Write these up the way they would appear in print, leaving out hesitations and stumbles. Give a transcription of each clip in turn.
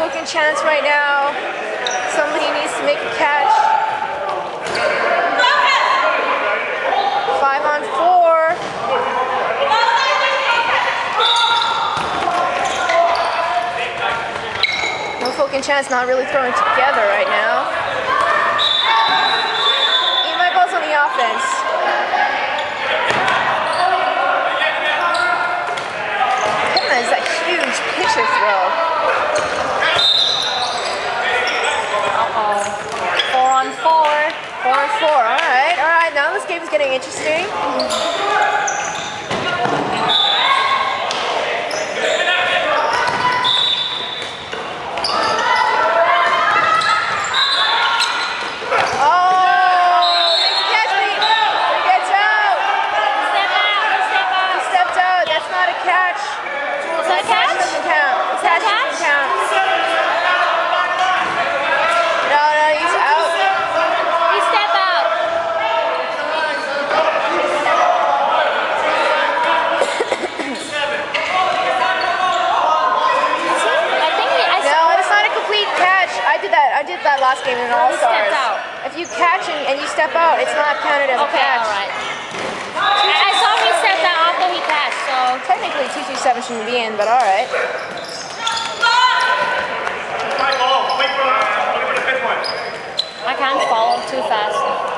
Fukin chance right now. Somebody needs to make a catch. 5 on 4. No Fukin chance, not really throwing together right now. Eat my balls on the offense. Pima is a huge pitcher throw. 4 on 4. 4 on 4. All right. Now this game is getting interesting. I did that last game in All-Stars. If you catch and you step out, it's not counted as a catch. Alright. I saw he stepped out after he catched, so... Technically 2-2-7 shouldn't be in, but alright. I can't follow too fast.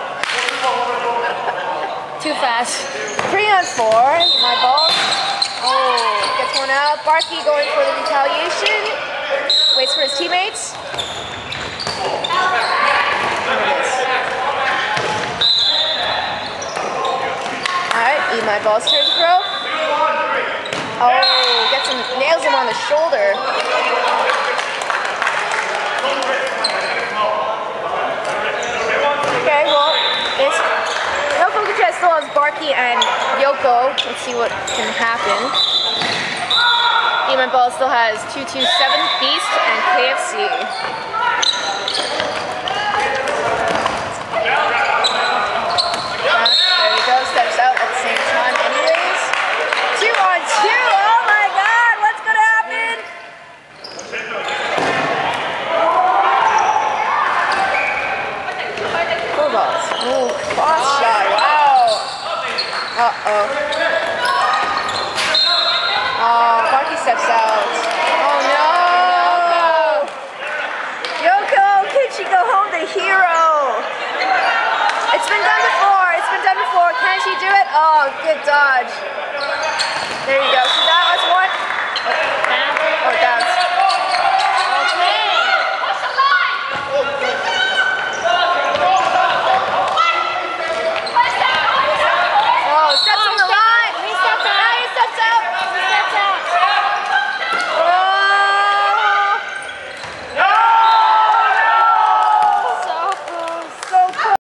Too fast. 3 on 4. My ball. Oh, gets one out. Barkey going for the retaliation. Waits for his teammates. Alright, Eat My Ball's turn to throw. Oh, gets him, nails him on the shoulder. Okay, well, no Fukin chance still has Barkey and Yoko. Let's see what can happen. Eat My Ball still has 2-2-7, Beast, and KFC. Steps out at the same time anyways. 2 on 2. Oh my god, what's gonna happen? 4 balls. Ooh, cross shot. Wow. Uh-oh. Oh, Barkey steps out. Oh no. Yoko, can she go home the hero? It's been done before. Can she do it? Oh, good dodge. There you go.